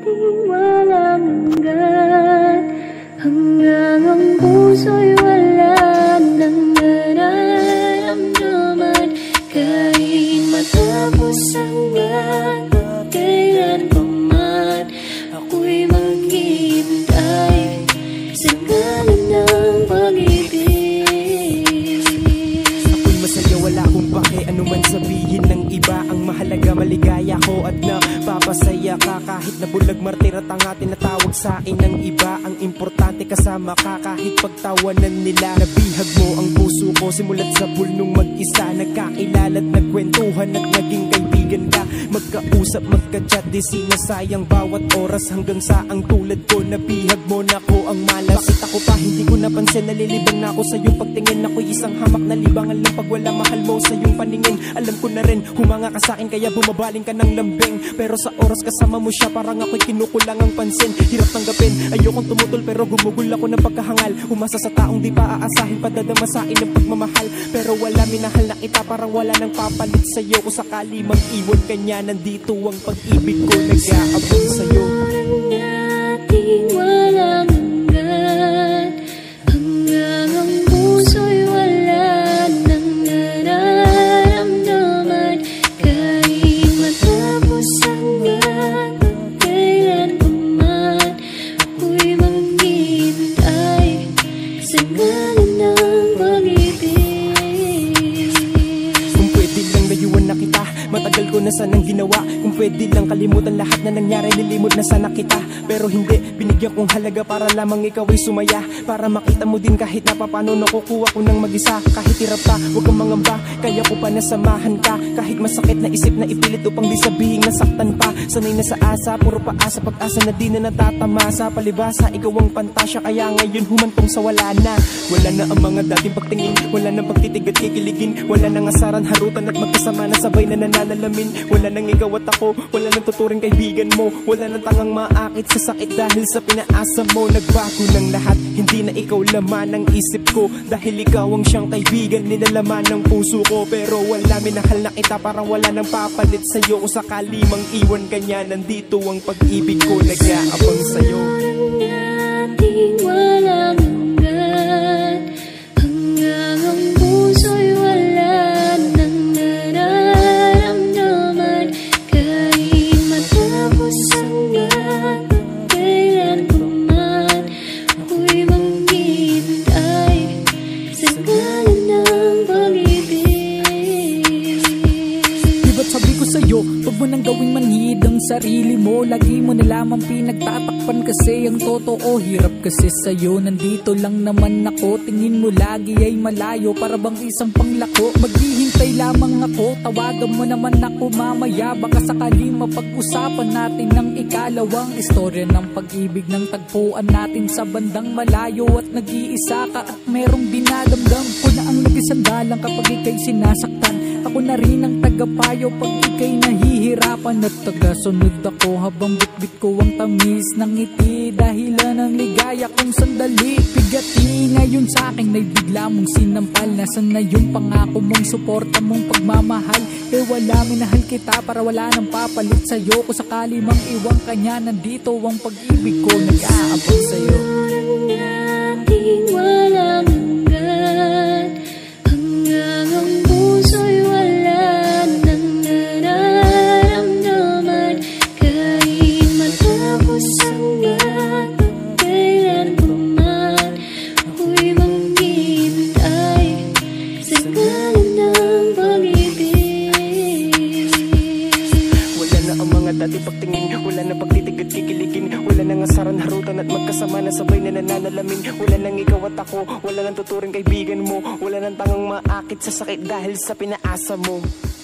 ating walang hanggan, hanggang ang puso'y wala nang nararamdaman. Kahit matapos ang lahat, kailan pa man ako'y maghihintay sa ngalan ng pag-ibig. Ako'y masaya, wala akong pake ano man sabihin ng iba. Ang mahalaga maligaya ko at napapasaya ka. Kahit na bulag martir at ang tinatawag sa akin ng iba, ang importante kasama ka kahit pagtawanan nila. Nabihag mo ang puso ko simulat sa bulnong mag-isa. Nagkakilala at nagkwentuhan at naging kaibigan ka. Magkausap, magka-chat, di sinasayang bawat oras hanggang sa ang tulad ko. Nabihag mo na ko ang malas. Bakit ako pa hindi ko napansin, nalilibang na ako sa iyong pagtingin. Ako'y isang hamak na libangan lang pag wala mahal mo sa iyong paningin. Alam ko na rin, humanga ka sa akin kaya bumabaling ka ng lambing. Pero sa oras kasama mo siya parang ako'y kinukulang ang pansin. Hirap tanggapin, ayokong tumutol pero gumugol ako ng pagkahangal. Umasa sa taong di pa aasahin, padadama sa akin ng pagmamahal. Pero wala, minahal na kita, parang wala nang papalit sa'yo. Kung sakali mang iwan ka niya, nandito ang pag-ibig ko nag-aabang sa'yo. Ating walang hanggan, hanggang ang puso'y wala nang nararamdaman. Kahit matapos ang lahat, kailan pa man ako'y maghihintay sa ngalan ng pag-ibig. Kung pwede lang layuan na kita, matagal ko na sanang ginawa. Kung pwede lang kalimutan lahat na nangyari, nilimot na sana kita. Pero hindi, binigyan kong halaga para lamang ikaw ay sumaya. Para makita mo din kahit napapano nakukuha ko ng mag-isa. Kahit hirap pa, huwag kang mangamba, kaya ko pa nasamahan ka. Kahit masakit na isip na ipilit upang di sabihing nasaktan pa. Sanay na sa asa, puro paasa, pag-asa na di na natatamasa. Palibasa, ikaw ang pantasya, kaya ngayon humantong sa wala na. Wala na ang mga dating pagtingin, wala nang pagtitig at kikiligin. Wala nang asaran, harutan at magkasama na sabay na nananalamin. Wala nang ikaw at ako, wala nang tuturing kaibigan mo. Wala nang tangang maakit sa sakit dahil sa pinaasa mo. Nagbago ng lahat, hindi na ikaw laman ng isip ko. Dahil ikaw ang siyang kaibigan, nilalaman ng puso ko. Pero wala, minahal na kita, parang wala nang papalit sa'yo. Kung sakali mang iwan ka niya, nandito ang pag-ibig ko nag-aabang sa'yo. Ating walang hanggan, hanggang ang puso'y wala nang nararamdaman. Kahit matapos ang lahat, kailan pa man ako'y maghihintay sa ngalan ng pag-ibig. Di ba't sabi ko sa'yo, huwag mo nang gawing manhid ang sarili mo. Lagi mo na lamang pinagtatakpan kasi ang totoo. Hirap kasi sa'yo, nandito lang naman ako. Tingin mo lagi ay malayo, para bang isang panglako. Maghihintay lamang ako, tawagan mo naman ako mamaya. Baka sakali mapag-usapan natin ng ikalawang istorya ng pag-ibig, ng tagpuan natin sa bandang malayo. At nag-iisa ka at merong dinadamdam ko na ang nag-isandalang kapag ika'y sinasaktan. Ako na rin ang tagapayo pag ika'y nahihirapan. At tagasunod ako habang bitbit ko ang tamis ng ngiti. Dahilan ng ligaya kong sandali, bigati ngayon sa akin ay bigla mong sinampal. Nasaan na yung pangako mong suporta mong pagmamahal? Eh wala, minahal kita para wala nang papalit sa'yo. Kung sakali mang iwan ka niya, nandito ang pag-ibig ko nag-aabang sa'yo. Ating walang hanggan, hanggang ang puso'y wala nang nararamdaman. Kahit matapos ang lahat, kailan pa man ako'y maghihintay sa ngalan ng pag-ibig. Wala na ang mga dati pagtingin, wala na pagtitig at kikiligin. Wala nang asaran, harutan at magkasama na sabay na nananalamin. Wala nang ikaw at ako, wala nang tuturing kaibigan mo. Wala nang tangang maakit sa sakit dahil sa pinaasa mo.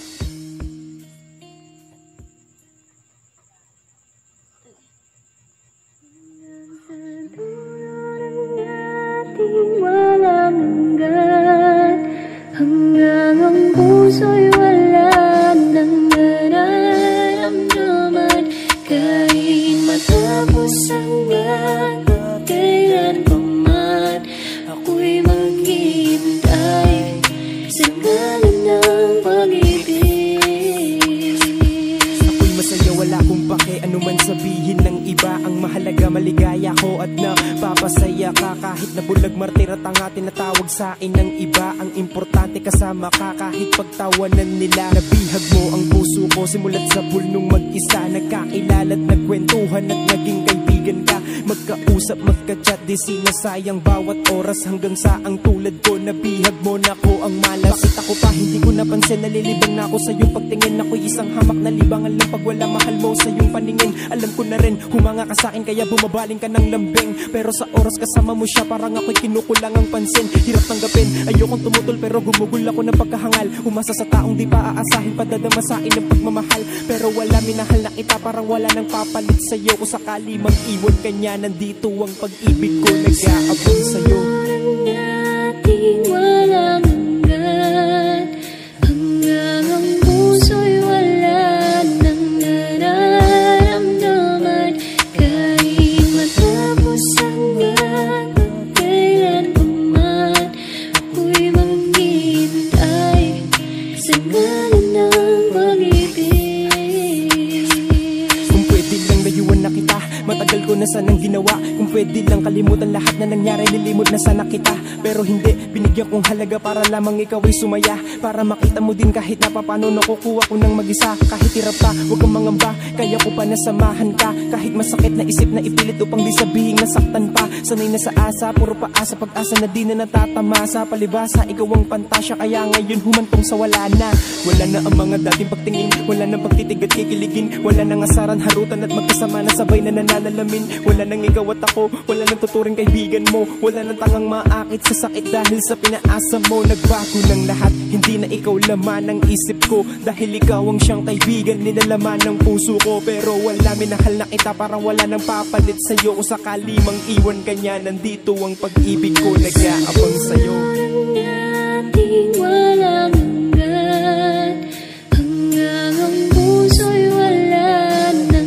Ating walang hanggan, hanggang ang puso'y wala nang nararamdaman. Kahit matapos ang lahat, kailan pa man ako'y maghihintay sa ngalan ng pag-ibig. masaya, wala kong pake ano man sabihin ng iba. Ang mahalaga maligaya ko at napapasaya ka. Kahit na bulag martir at ang tinatawag sa akin ng iba, ang importante kasama ka kahit pagtawanan nila. Nabihag mo ang puso ko simulat sa pulnong mag-isa. Nagkakilala at nagkwentuhan at naging kaibigan ka. Magkausap, magka-chat, di sinasayang bawat oras hanggang sa ang tulad ko. Nabihag mo na ko ang malas. Bakit ako pa hindi ko napansin, nalilibang na ako sa iyong pagtingin. Ako'y isang hamak na libangan lang pag wala mahal mo sa iyong paningin. Alam ko na rin, humanga ka sa akin kaya bumabaling ka ng lambing. Pero sa oras kasama mo siya parang ako'y kinukulang ang pansin. Hirap tanggapin, ayokong tumutol pero gumugol ako ng pagkahangal. Umasa sa taong di pa aasahin, padadamasain ng pagmamahal. Pero wala, minahal na kita, parang wala nang papalit sa'yo. Kung sakali mang iwan ka niya, nandito ang pag-ibig ko, nag-aabang sa'yo. Nating walang hanggan, hanggang ang puso'y wala nang nararamdaman. Kahit matapos ang lahat, kailan pa man ako'y maghihintay sa ngalan ng pag-ibig. Kung pwede lang layuan na kita, matagal ko na sanang ginawa. Kung pwede lang kalimutan lahat na nangyari, nilimot na sana kita. Pero hindi, binigyan kong halaga para lamang ikaw ay sumaya. Para makita mo din kahit na papano nakukuha ko ng mag-isa. Kahit hirap pa, huwag kang mangamba, kaya ko pa nasamahan ka. Kahit masakit na isip na ipilit upang di sabihing nasaktan pa. Sanay na sa asa, puro paasa, pag-asa na di na natatamasa. Palibasa, ikaw ang pantasya, kaya ngayon humantong sa wala na. Wala na ang mga dating pagtingin, wala nang pagtitig at kikiligin. Wala nang asaran, harutan at magkasama na sabay na nananalamin. Wala nang ikaw at ako, wala nang tuturing kaibigan mo. Wala nang tangang maakit sa sakit dahil sa pinaasa mo. Nagbago ng lahat, hindi na ikaw laman ng isip ko. Dahil ikaw ang siyang kaibigan, nilalaman ng puso ko. Pero wala, minahal na kita, parang wala nang papalit sa'yo. Kung sakali mang iwan ka niya, nandito ang pag-ibig ko, nag-aabang sa'yo. Nating walang hanggan, hanggang ang puso'y wala nang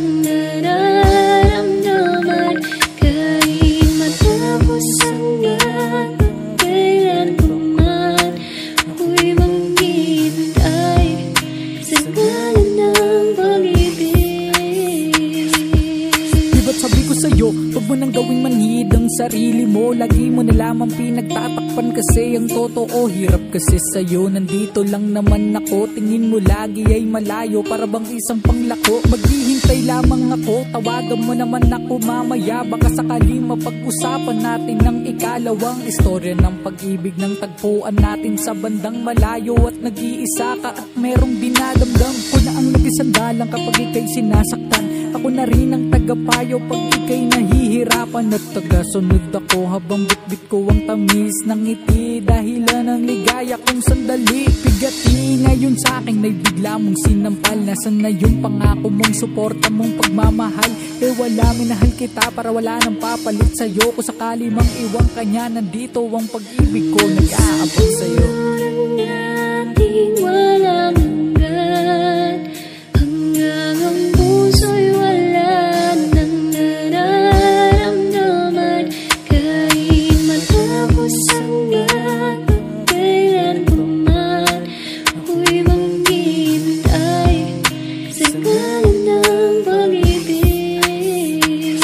nararamdaman. Kahit matapos ang lahat, kailan pa man ako'y maghihintay sa ngalan ng pag-ibig. Diba't sabi ko sa'yo, huwag mo nang gawing manhid ang sarili mo. Lagi mo na lamang pinagtatakpan kasi ang totoo. Hirap kasi sa'yo, nandito lang naman ako. Tingin mo lagi ay malayo, para bang isang panglako. Maghihintay lamang ako, tawagan mo naman ako mamaya. Baka sakali mapag-usapan natin ang ikalawang istorya ng pag-ibig, ng tagpuan natin sa bandang malayo. At nag-iisa ka at merong dinadamdam ko na ang nag-isandalang kapag ika'y sinasaktan. Ako na rin ang tagapayo pag ika'y nahihirapan. At tagasunod ako habang bitbit ko ang tamis ng ngiti. Dahilan ng ligaya kong sandali, bigati ngayon sa akin ay bigla mong sinampal. Nasaan na yung pangako mong suporta mong pagmamahal? Eh wala, minahal kita, para wala nang papalit sa'yo. Kung sakali mang iwan ka niya, nandito ang pag-ibig ko, nag-aabang sa'yo. Nating walang hanggan, hanggang ang puso'y wala nang nararamdaman. Kahit matapos ang lahat, kailan pa man ako'y maghihintay sa ngalan ng pag-ibig.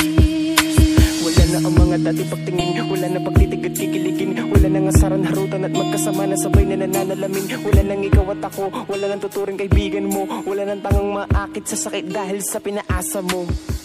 Wala na ang mga dating pagtingin, wala na pagtitig at kikiligin. Wala nang asaran, harutan at magkasama na sabay na nananalamin. Wala nang ikaw at ako, wala nang tuturing kaibigan mo. Wala nang tangang maakit sa sakit dahil sa pinaasa mo.